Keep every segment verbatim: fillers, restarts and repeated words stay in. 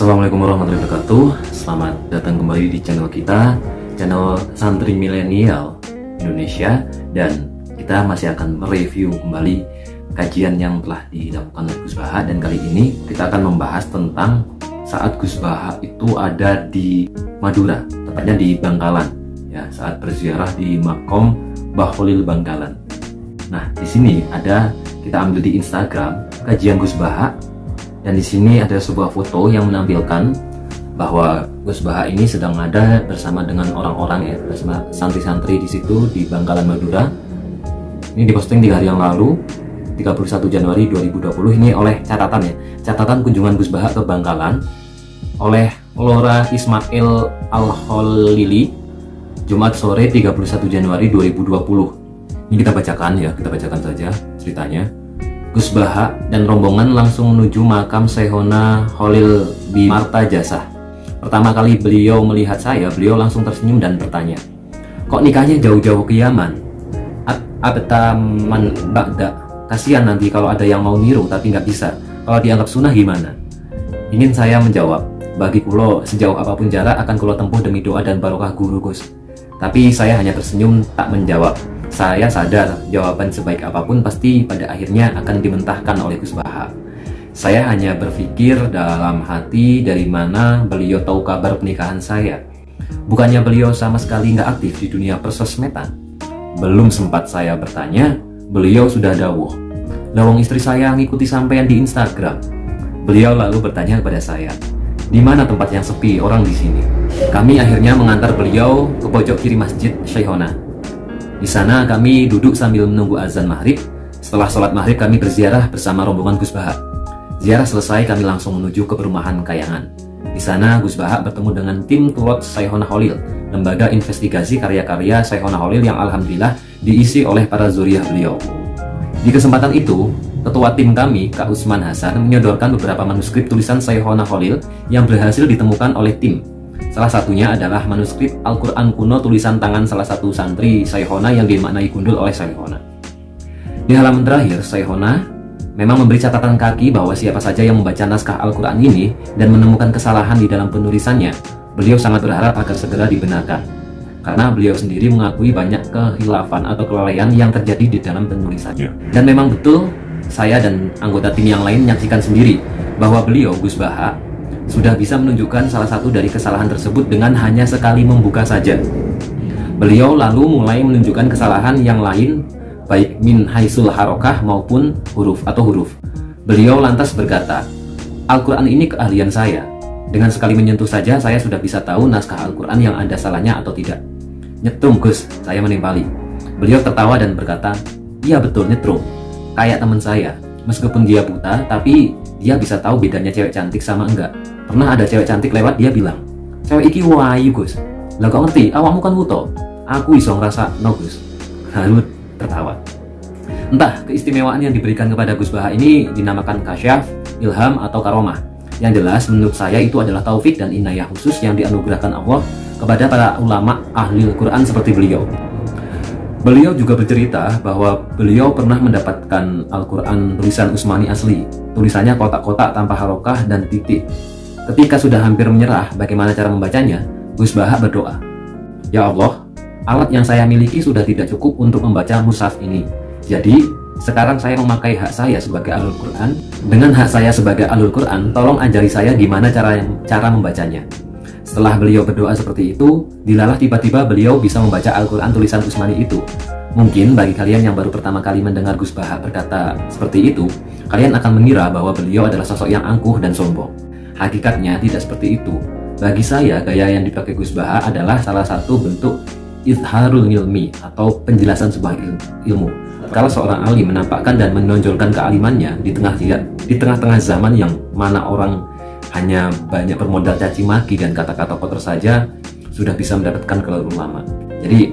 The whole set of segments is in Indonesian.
Assalamualaikum warahmatullahi wabarakatuh. Selamat datang kembali di channel kita, channel Santri Milenial Indonesia. Dan kita masih akan mereview kembali kajian yang telah dilakukan oleh Gus Baha. Dan kali ini kita akan membahas tentang saat Gus Baha itu ada di Madura, tepatnya di Bangkalan, ya, saat berziarah di Makom Mbah Kholil Bangkalan. Nah, di sini ada, kita ambil di Instagram kajian Gus Baha. Dan di sini ada sebuah foto yang menampilkan bahwa Gus Baha ini sedang ada bersama dengan orang-orang, ya, bersama santri-santri di situ di Bangkalan Madura. Ini diposting tiga hari yang lalu, tiga puluh satu Januari dua ribu dua puluh. Ini oleh catatan, ya, catatan kunjungan Gus Baha ke Bangkalan oleh Lora Ismail Al-Kholili, Jumat sore tiga puluh satu Januari dua ribu dua puluh. Ini kita bacakan, ya, kita bacakan saja ceritanya. Gus Baha dan rombongan langsung menuju makam Syekhona Kholil di Martajasa. Pertama kali beliau melihat saya, beliau langsung tersenyum dan bertanya, "Kok nikahnya jauh-jauh ke Yaman? Abtaman Bagda. Kasihan nanti kalau ada yang mau niru tapi nggak bisa. Kalau dianggap sunnah gimana?" Ingin saya menjawab, "Bagi kulo sejauh apapun jarak akan kulo tempuh demi doa dan barokah guru, Gus." Tapi saya hanya tersenyum tak menjawab. Saya sadar jawaban sebaik apapun pasti pada akhirnya akan dimentahkan oleh Gus Baha. Saya hanya berpikir dalam hati dari mana beliau tahu kabar pernikahan saya. Bukannya beliau sama sekali nggak aktif di dunia persosmedan. Belum sempat saya bertanya, beliau sudah dawuh, "Lawang istri saya ngikuti sampean di Instagram." Beliau lalu bertanya kepada saya, "Di mana tempat yang sepi orang di sini?" Kami akhirnya mengantar beliau ke pojok kiri masjid Syekhona. Di sana kami duduk sambil menunggu azan maghrib. Setelah sholat maghrib kami berziarah bersama rombongan Gus Baha. Ziarah selesai kami langsung menuju ke perumahan Kayangan. Di sana Gus Baha bertemu dengan tim Turot Syekhona Kholil, lembaga investigasi karya-karya Syekhona Kholil yang alhamdulillah diisi oleh para zuriyah beliau. Di kesempatan itu, ketua tim kami, Kak Usman Hasan, menyodorkan beberapa manuskrip tulisan Syekhona Kholil yang berhasil ditemukan oleh tim. Salah satunya adalah manuskrip Al-Quran kuno tulisan tangan salah satu santri Syekhona yang dimaknai gundul oleh Syekhona. Di halaman terakhir, Syekhona memang memberi catatan kaki bahwa siapa saja yang membaca naskah Al-Quran ini dan menemukan kesalahan di dalam penulisannya, beliau sangat berharap agar segera dibenarkan. Karena beliau sendiri mengakui banyak kehilafan atau kelalaian yang terjadi di dalam penulisannya. Dan memang betul, saya dan anggota tim yang lain menyaksikan sendiri bahwa beliau, Gus Baha, sudah bisa menunjukkan salah satu dari kesalahan tersebut dengan hanya sekali membuka saja. Beliau lalu mulai menunjukkan kesalahan yang lain, baik min haisul harokah maupun huruf atau huruf. Beliau lantas berkata, "Al-Quran ini keahlian saya. Dengan sekali menyentuh saja saya sudah bisa tahu naskah Al-Quran yang ada salahnya atau tidak." "Nyetrum, Gus," saya menimpali. Beliau tertawa dan berkata, "Iya betul, nyetrum. Kayak teman saya. Meskipun dia buta, tapi dia bisa tahu bedanya cewek cantik sama enggak. Pernah ada cewek cantik lewat, dia bilang, 'Cewek iki wayu, Gus.' Lah kok ngerti, awakmu kan wuto. Aku iso ngerasa no, Gus." Lalu tertawa. Entah keistimewaan yang diberikan kepada Gus Baha ini dinamakan kasyaf, ilham, atau karomah. Yang jelas menurut saya itu adalah taufik dan inayah khusus yang dianugerahkan Allah kepada para ulama ahli Al-Quran seperti beliau. Beliau juga bercerita bahwa beliau pernah mendapatkan Al-Quran tulisan Utsmani asli. Tulisannya kotak-kotak tanpa harokah dan titik. Ketika sudah hampir menyerah bagaimana cara membacanya, Gus Baha berdoa, "Ya Allah, alat yang saya miliki sudah tidak cukup untuk membaca mushaf ini. Jadi, sekarang saya memakai hak saya sebagai ahlul Quran. Dengan hak saya sebagai ahlul Quran, tolong ajari saya gimana cara cara membacanya." Setelah beliau berdoa seperti itu, dilalah tiba-tiba beliau bisa membaca Al-Quran tulisan Utsmani itu. Mungkin bagi kalian yang baru pertama kali mendengar Gus Baha berkata seperti itu, kalian akan mengira bahwa beliau adalah sosok yang angkuh dan sombong. Hakikatnya tidak seperti itu. Bagi saya, gaya yang dipakai Gus Baha adalah salah satu bentuk izharul ilmi atau penjelasan sebuah ilmu. Kalau seorang alim menampakkan dan menonjolkan kealimannya di tengah di tengah-tengah zaman yang mana orang hanya banyak bermodal caci maki dan kata-kata kotor saja sudah bisa mendapatkan gelar ulama. Jadi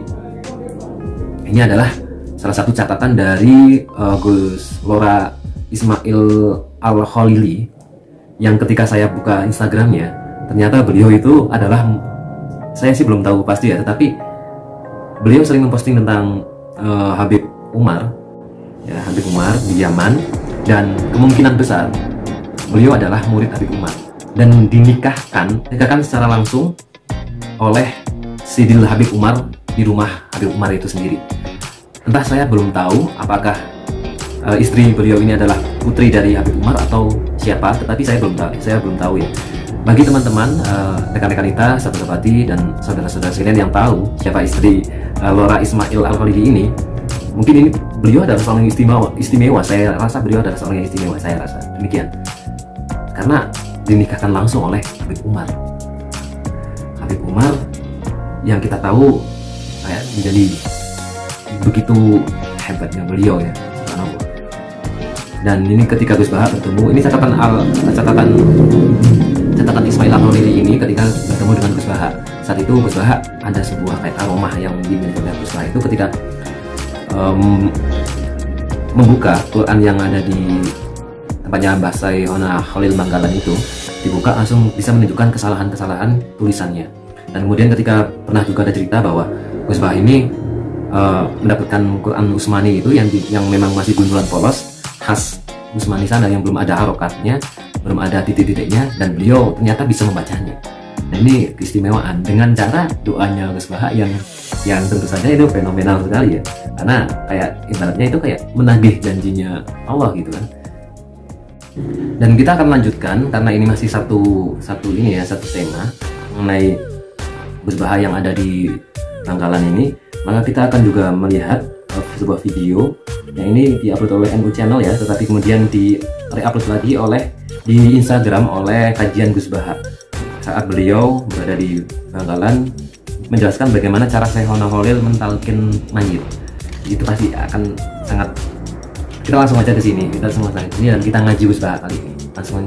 ini adalah salah satu catatan dari uh, Gus Lora Ismail Al-Kholili yang ketika saya buka Instagramnya, ternyata beliau itu adalah, saya sih belum tahu pasti ya, tetapi beliau sering memposting tentang uh, Habib Umar, ya, Habib Umar di Yaman, dan kemungkinan besar beliau adalah murid Habib Umar. dan dinikahkan, nikahkan secara langsung oleh Sidil Habib Umar di rumah Habib Umar itu sendiri. Entah, saya belum tahu apakah uh, istri beliau ini adalah putri dari Habib Umar atau siapa, tetapi saya belum tahu, saya belum tahu ya. Bagi teman-teman, uh, rekan-rekan kita, sahabat-sahabati dan saudara-saudara sekalian yang tahu siapa istri uh, Lora Ismail Al-Khalidi ini, mungkin ini beliau adalah seorang yang istimewa, istimewa. Saya rasa beliau adalah seorang yang istimewa, saya rasa demikian. Karena dinikahkan langsung oleh Habib Umar. Habib Umar yang kita tahu kayak menjadi begitu hebatnya beliau ya, subhanallah. Dan ini ketika Gus Baha bertemu, ini catatan al, catatan catatan Ismail Al-Khalidi ini ketika bertemu dengan Gus Baha. Saat itu Gus Baha ada sebuah kayak aroma yang dimiliki oleh Gus Baha itu ketika um, membuka Quran yang ada di tempatnya Mbah Saihona Khalil Bangkalan itu, dibuka langsung bisa menunjukkan kesalahan-kesalahan tulisannya. Dan kemudian ketika pernah juga ada cerita bahwa Gus Baha ini uh, mendapatkan Quran Utsmani itu yang di, yang memang masih gundulan polos khas Utsmani sana, yang belum ada harokatnya, belum ada titik-titiknya, dan beliau ternyata bisa membacanya. Nah, ini keistimewaan dengan cara doanya Gus Baha yang yang tentu saja itu fenomenal sekali ya, karena kayak ibaratnya itu kayak menagih janjinya Allah gitu kan. Dan kita akan lanjutkan karena ini masih satu satu ini ya, satu tema mengenai Gus Baha yang ada di Bangkalan ini. Maka kita akan juga melihat uh, sebuah video yang ini diupload oleh N U Channel ya, tetapi kemudian di re-upload lagi oleh di Instagram oleh Kajian Gus Baha saat beliau berada di Bangkalan menjelaskan bagaimana cara Syekhona Khalil mentalkin mayit. Itu pasti akan sangat, kita langsung aja ke sini, kita semua ke sini dan kita ngaji Gus Baha kali ini. Langsung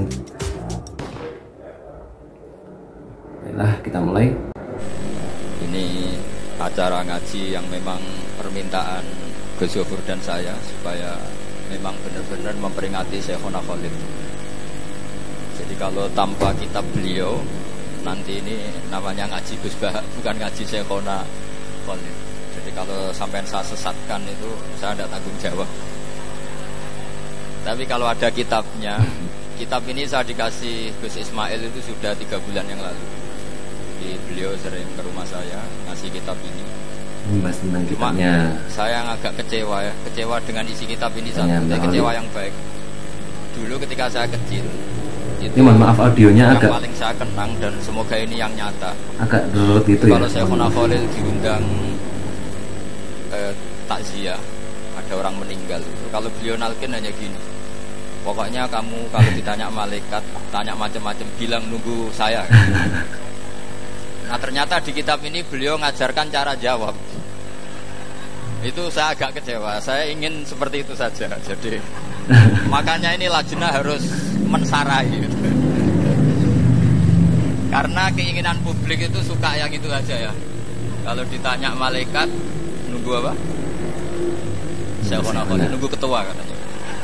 baiklah, kita mulai. Ini acara ngaji yang memang permintaan Gus Yofur dan saya supaya memang benar-benar memperingati Syekhona Khalil. Jadi kalau tanpa kitab beliau, nanti ini namanya ngaji Gus Baha, bukan ngaji Syekhona Khalil. Jadi kalau sampai saya sesatkan itu saya tidak tanggung jawab. Tapi kalau ada kitabnya, kitab ini saya dikasih Gus Ismail itu sudah tiga bulan yang lalu. Jadi beliau sering ke rumah saya ngasih kitab ini. Membahas tentang kitabnya. Saya yang agak kecewa ya, kecewa dengan isi kitab ini satu, kecewa yang baik. Dulu ketika saya kecil, itu ini mohon maaf audionya yang agak paling saya kenang dan semoga ini yang nyata. Agak derut gitu ya. Kalau Syekhona Khalil diundang eh, takziah, ada orang meninggal. Kalau beliau nalkin hanya gini. Pokoknya kamu kalau ditanya malaikat, tanya macam-macam, bilang nunggu saya. Nah ternyata di kitab ini beliau ngajarkan cara jawab. Itu saya agak kecewa. Saya ingin seperti itu saja. Jadi makanya ini lajnah harus mensarai. Gitu. Karena keinginan publik itu suka yang itu aja ya. Kalau ditanya malaikat, nunggu apa? Syekhona Khalil, nunggu ketua katanya.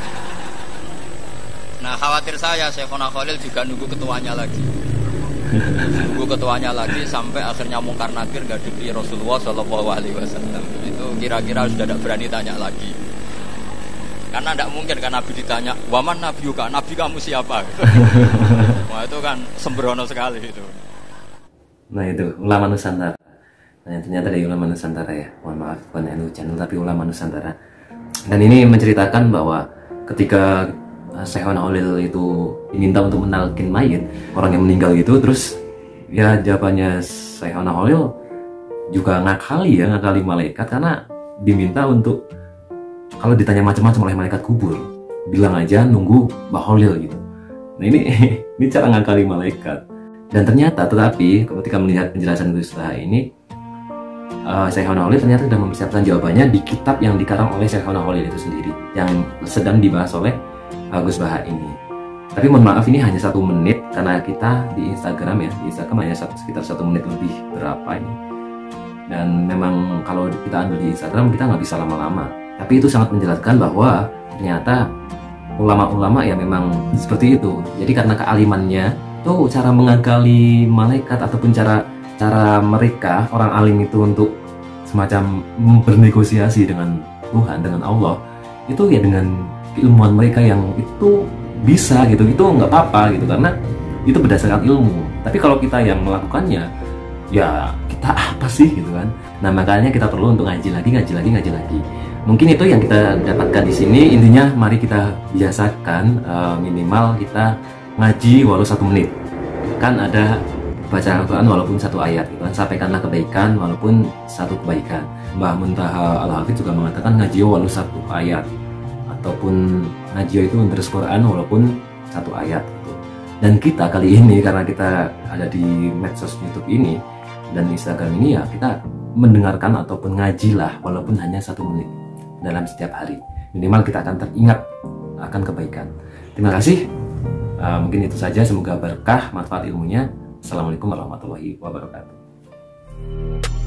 Nah khawatir saya Syekhona Khalil juga nunggu ketuanya lagi. Nunggu ketuanya lagi sampai akhirnya mungkar nakir ngadepi Rasulullah Shallallahu Alaihi Wasallam. Itu kira-kira sudah tidak berani tanya lagi. Karena tidak mungkin kan Nabi ditanya, waman Nabi juga, Nabi kamu siapa? Wah itu kan sembrono sekali itu. Nah itu ulama Nusantara. Nah ternyata dari ulama Nusantara ya. Mohon maaf bukan N U Channel tapi ulama Nusantara. Dan ini menceritakan bahwa ketika Syekhona Khalil itu diminta untuk menalkin mayit orang yang meninggal gitu, terus ya jawabannya Syekhona Khalil juga ngakali ya, ngakali malaikat karena diminta untuk kalau ditanya macam-macam oleh malaikat kubur bilang aja nunggu Mbah Khalil gitu. Nah ini ini cara ngakali malaikat. Dan ternyata tetapi ketika melihat penjelasan Gus Baha ini, uh, Syekhona Khalil ternyata sudah mempersiapkan jawabannya di kitab yang dikarang oleh Syekhona Khalil itu sendiri yang sedang dibahas oleh Gus Baha ini. Tapi mohon maaf ini hanya satu menit karena kita di Instagram ya, di Instagram hanya satu, sekitar satu menit lebih berapa ini. Dan memang kalau kita ambil di Instagram kita nggak bisa lama-lama. Tapi itu sangat menjelaskan bahwa ternyata ulama-ulama ya memang seperti itu. Jadi karena kealimannya tuh cara mengakali malaikat ataupun cara cara mereka orang alim itu untuk semacam bernegosiasi dengan Tuhan, dengan Allah itu ya dengan keilmuan mereka yang itu bisa gitu, itu nggak apa-apa gitu karena itu berdasarkan ilmu. Tapi kalau kita yang melakukannya, ya kita apa sih gitu kan. Nah makanya kita perlu untuk ngaji lagi, ngaji lagi, ngaji lagi. Mungkin itu yang kita dapatkan di sini. Intinya mari kita biasakan uh, minimal kita ngaji walau satu menit. Kan ada baca Al-Quran walaupun satu ayat gitu kan. Sampaikanlah kebaikan walaupun satu kebaikan. Mbah Muntaha Al-Hafidz juga mengatakan ngaji walau satu ayat, ataupun ngaji itu terus Quran walaupun satu ayat gitu. Dan kita kali ini karena kita ada di medsos YouTube ini dan Instagram ini, ya kita mendengarkan ataupun ngajilah walaupun hanya satu menit dalam setiap hari. Minimal kita akan teringat akan kebaikan. Terima kasih. Uh, mungkin itu saja. Semoga berkah manfaat ilmunya. Assalamualaikum warahmatullahi wabarakatuh.